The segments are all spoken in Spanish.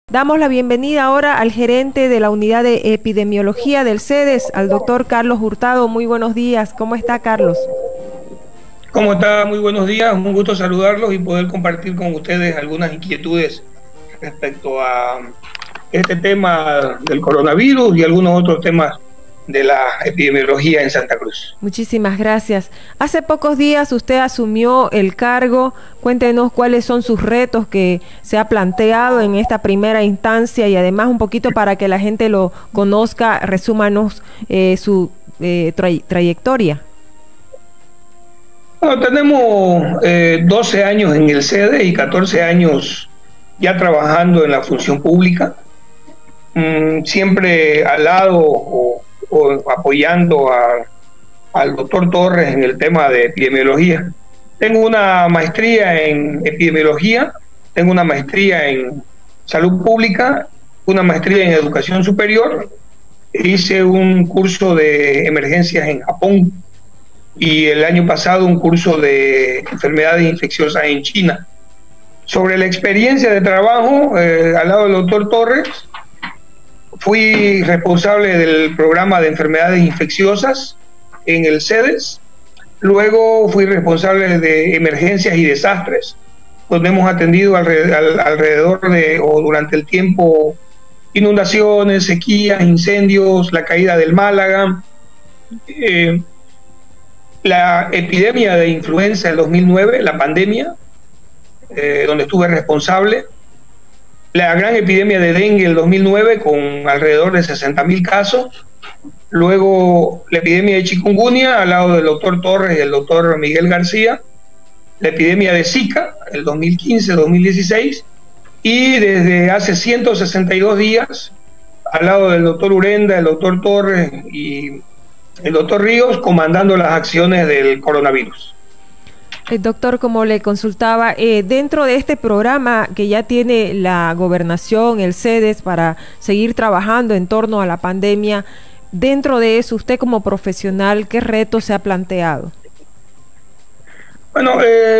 Damos la bienvenida ahora al gerente de la unidad de epidemiología del CEDES, al doctor Carlos Hurtado. Muy buenos días. ¿Cómo está, Carlos? ¿Cómo está? Muy buenos días. Un gusto saludarlos y poder compartir con ustedes algunas inquietudes respecto a este tema del coronavirus y algunos otros temas de la epidemiología en Santa Cruz. Muchísimas gracias. Hace pocos días usted asumió el cargo. Cuéntenos cuáles son sus retos que se ha planteado en esta primera instancia y además un poquito para que la gente lo conozca, resúmanos su trayectoria. Bueno, tenemos 12 años en el CEDES y 14 años ya trabajando en la función pública, siempre al lado o apoyando al doctor Torres en el tema de epidemiología. Tengo una maestría en epidemiología, tengo una maestría en salud pública, una maestría en educación superior, hice un curso de emergencias en Japón y el año pasado un curso de enfermedades infecciosas en China. Sobre la experiencia de trabajo, al lado del doctor Torres, fui responsable del programa de enfermedades infecciosas en el CEDES. Luego fui responsable de emergencias y desastres, donde hemos atendido alrededor de, o durante el tiempo, inundaciones, sequías, incendios, la caída del Málaga, la epidemia de influenza del 2009, la pandemia, donde estuve responsable, la gran epidemia de dengue del 2009 con alrededor de 60.000 casos, luego la epidemia de chikungunya al lado del doctor Torres y el doctor Miguel García, la epidemia de Zika el 2015-2016 y desde hace 162 días al lado del doctor Urenda, el doctor Torres y el doctor Ríos comandando las acciones del coronavirus. Doctor, como le consultaba, dentro de este programa que ya tiene la gobernación, el CEDES, para seguir trabajando en torno a la pandemia, dentro de eso, usted como profesional, ¿qué retos se ha planteado? Bueno,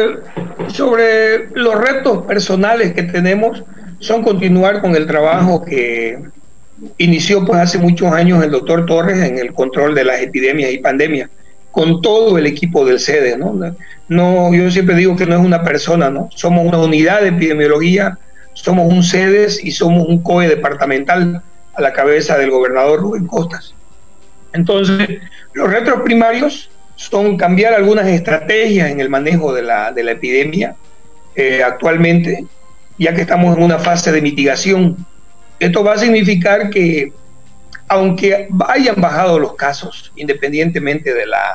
sobre los retos personales que tenemos son continuar con el trabajo que inició pues hace muchos años el doctor Torres en el control de las epidemias y pandemias, con todo el equipo del CEDES, ¿no? Yo siempre digo que no es una persona, ¿no? Somos una unidad de epidemiología, somos un CEDES y somos un COE departamental a la cabeza del gobernador Rubén Costas. Entonces, los retos primarios son cambiar algunas estrategias en el manejo de la epidemia actualmente, ya que estamos en una fase de mitigación. Esto va a significar que, aunque hayan bajado los casos, independientemente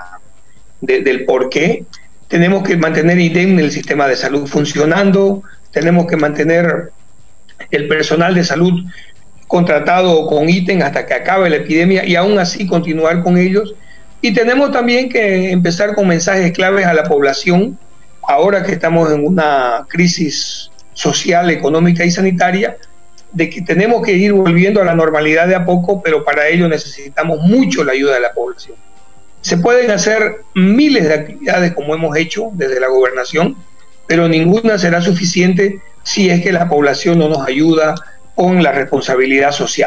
del por qué, tenemos que mantener indemne el sistema de salud funcionando, tenemos que mantener el personal de salud contratado con ítem hasta que acabe la epidemia y aún así continuar con ellos. Y tenemos también que empezar con mensajes claves a la población, ahora que estamos en una crisis social, económica y sanitaria, de que tenemos que ir volviendo a la normalidad de a poco, pero para ello necesitamos mucho la ayuda de la población. Se pueden hacer miles de actividades como hemos hecho desde la gobernación, pero ninguna será suficiente si es que la población no nos ayuda con la responsabilidad social.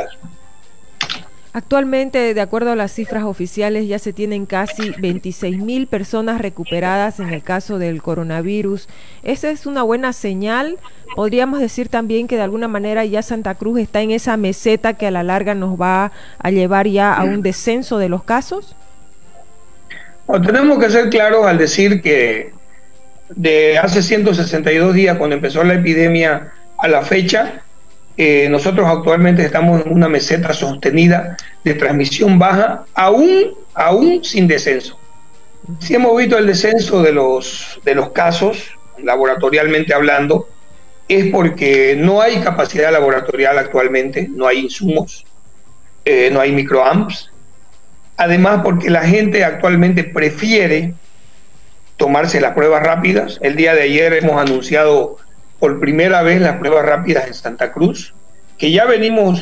Actualmente, de acuerdo a las cifras oficiales, ya se tienen casi 26.000 personas recuperadas en el caso del coronavirus. ¿Esa es una buena señal? ¿Podríamos decir también que de alguna manera ya Santa Cruz está en esa meseta que a la larga nos va a llevar ya a un descenso de los casos? Bueno, tenemos que ser claros al decir que de hace 162 días, cuando empezó la epidemia, a la fecha, nosotros actualmente estamos en una meseta sostenida de transmisión baja, aún sin descenso. Si hemos visto el descenso de los casos, laboratorialmente hablando, es porque no hay capacidad laboratorial actualmente, no hay insumos, no hay microamps. Además, porque la gente actualmente prefiere tomarse las pruebas rápidas. El día de ayer hemos anunciado por primera vez las pruebas rápidas en Santa Cruz, que ya venimos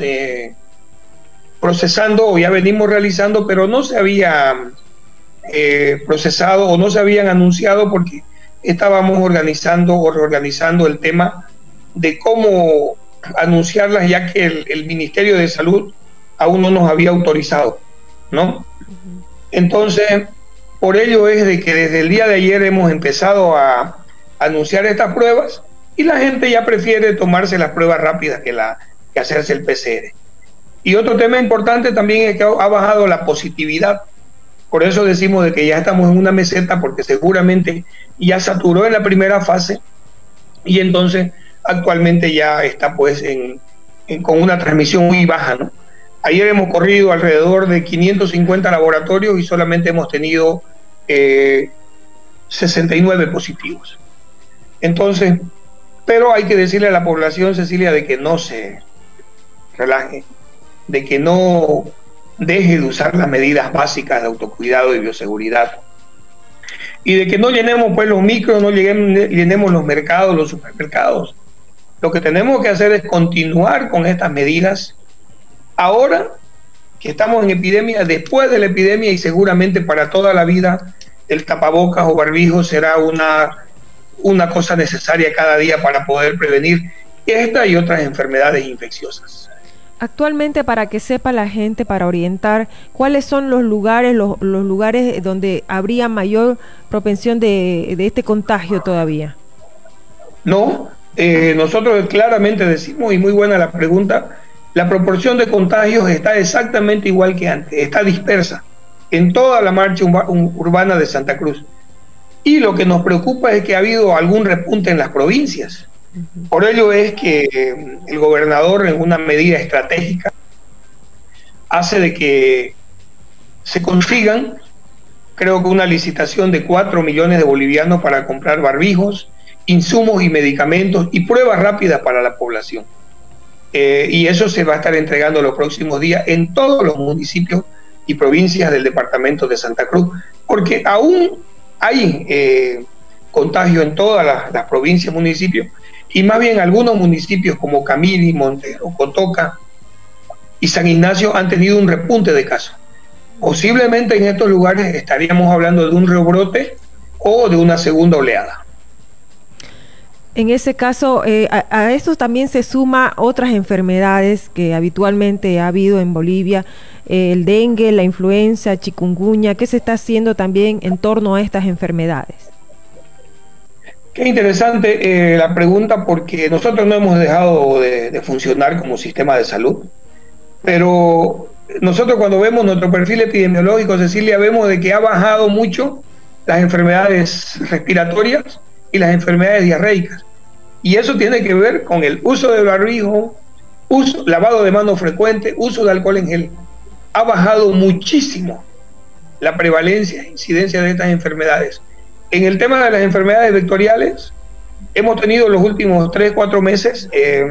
procesando o ya venimos realizando, pero no se había procesado o no se habían anunciado porque estábamos organizando o reorganizando el tema de cómo anunciarlas, ya que el Ministerio de Salud aún no nos había autorizado, ¿no? Entonces, por ello es de que desde el día de ayer hemos empezado a anunciar estas pruebas y la gente ya prefiere tomarse las pruebas rápidas que hacerse el PCR. Y otro tema importante también es que ha bajado la positividad. Por eso decimos de que ya estamos en una meseta, porque seguramente ya saturó en la primera fase y entonces actualmente ya está pues con una transmisión muy baja, ¿no? Ayer hemos corrido alrededor de 550 laboratorios y solamente hemos tenido 69 positivos. Entonces, pero hay que decirle a la población, Cecilia, de que no se relaje, de que no deje de usar las medidas básicas de autocuidado y bioseguridad, y de que no llenemos pues los micros, no llenemos los mercados, los supermercados. Lo que tenemos que hacer es continuar con estas medidas ahora que estamos en epidemia, después de la epidemia, y seguramente para toda la vida el tapabocas o barbijo será una cosa necesaria cada día para poder prevenir esta y otras enfermedades infecciosas. Actualmente, para que sepa la gente, para orientar, ¿cuáles son los lugares donde habría mayor propensión de este contagio todavía? No, nosotros claramente decimos, y muy buena la pregunta, la proporción de contagios está exactamente igual que antes, está dispersa en toda la marcha urbana de Santa Cruz. Y lo que nos preocupa es que ha habido algún repunte en las provincias. Por ello es que el gobernador, en una medida estratégica, hace de que se consigan, creo que una licitación de 4 millones de bolivianos para comprar barbijos, insumos y medicamentos y pruebas rápidas para la población. Y eso se va a estar entregando los próximos días en todos los municipios y provincias del departamento de Santa Cruz, porque aún hay contagio en todas las provincias y municipios, y más bien algunos municipios como Camiri, Montero, Cotoca y San Ignacio han tenido un repunte de casos. Posiblemente en estos lugares estaríamos hablando de un rebrote o de una segunda oleada. En ese caso, a esto también se suma otras enfermedades que habitualmente ha habido en Bolivia, el dengue, la influenza, chikungunya. ¿Qué se está haciendo también en torno a estas enfermedades? Qué interesante la pregunta, porque nosotros no hemos dejado de funcionar como sistema de salud, pero nosotros cuando vemos nuestro perfil epidemiológico, Cecilia, vemos de que ha bajado mucho las enfermedades respiratorias y las enfermedades diarreicas. Y eso tiene que ver con el uso del barbijo, lavado de manos frecuente, uso de alcohol en gel. Ha bajado muchísimo la prevalencia e incidencia de estas enfermedades. En el tema de las enfermedades vectoriales, hemos tenido los últimos 3-4 meses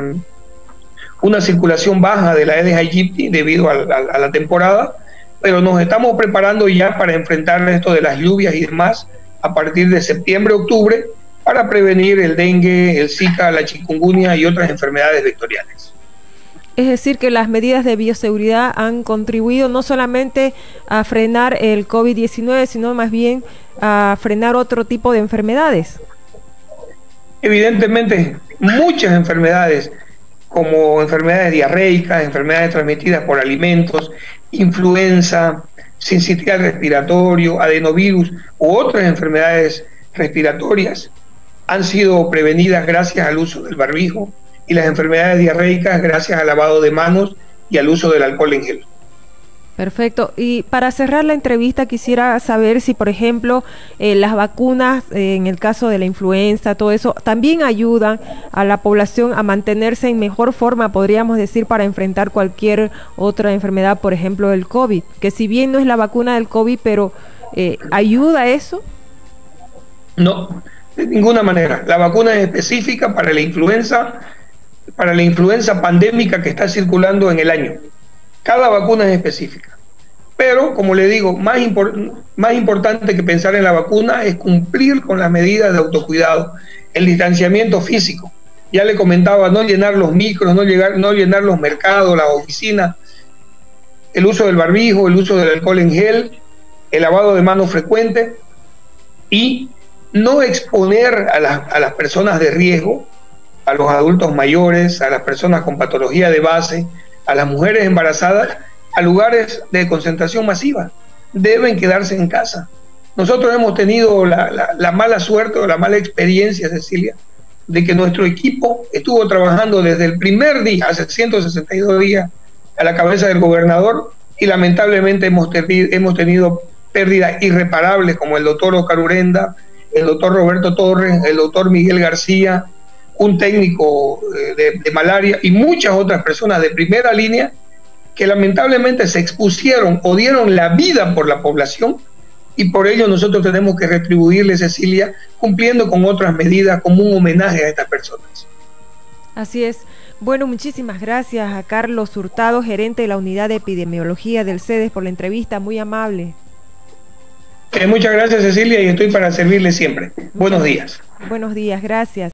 una circulación baja de la Aedes aegypti debido a la temporada, pero nos estamos preparando ya para enfrentar esto de las lluvias y demás a partir de septiembre-octubre, para prevenir el dengue, el Zika, la chikungunya y otras enfermedades vectoriales. Es decir, que las medidas de bioseguridad han contribuido no solamente a frenar el COVID-19, sino más bien a frenar otro tipo de enfermedades. Evidentemente, muchas enfermedades, como enfermedades diarreicas, enfermedades transmitidas por alimentos, influenza, sincitial respiratorio, adenovirus u otras enfermedades respiratorias, han sido prevenidas gracias al uso del barbijo, y las enfermedades diarreicas gracias al lavado de manos y al uso del alcohol en gel. Perfecto. Y para cerrar la entrevista quisiera saber si, por ejemplo, las vacunas, en el caso de la influenza, todo eso, también ayudan a la población a mantenerse en mejor forma, podríamos decir, para enfrentar cualquier otra enfermedad, por ejemplo, el COVID, que si bien no es la vacuna del COVID, pero ¿ayuda eso? No, de ninguna manera. La vacuna es específica para la influenza pandémica que está circulando en el año. Cada vacuna es específica. Pero, como le digo, más importante que pensar en la vacuna es cumplir con las medidas de autocuidado, el distanciamiento físico. Ya le comentaba, no llenar los micros, no llenar los mercados, las oficinas, el uso del barbijo, el uso del alcohol en gel, el lavado de manos frecuente y no exponer a las personas de riesgo a los adultos mayores, a las personas con patología de base, a las mujeres embarazadas, a lugares de concentración masiva. Deben quedarse en casa. Nosotros hemos tenido la mala suerte o la mala experiencia, Cecilia, de que nuestro equipo estuvo trabajando desde el primer día, hace 162 días, a la cabeza del gobernador, y lamentablemente hemos tenido pérdidas irreparables, como el doctor Oscar Urenda, el doctor Roberto Torres, el doctor Miguel García, un técnico de malaria, y muchas otras personas de primera línea que lamentablemente se expusieron o dieron la vida por la población, y por ello nosotros tenemos que retribuirle, Cecilia, cumpliendo con otras medidas como un homenaje a estas personas. Así es. Bueno, muchísimas gracias a Carlos Hurtado, gerente de la Unidad de Epidemiología del CEDES, por la entrevista, muy amable. Muchas gracias, Cecilia, y estoy para servirle siempre. Buenos días. Buenos días, gracias.